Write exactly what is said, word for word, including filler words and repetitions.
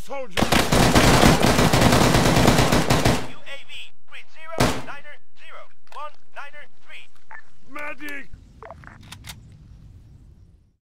soldier! U A V, three zero niner zero one niner three. Medic!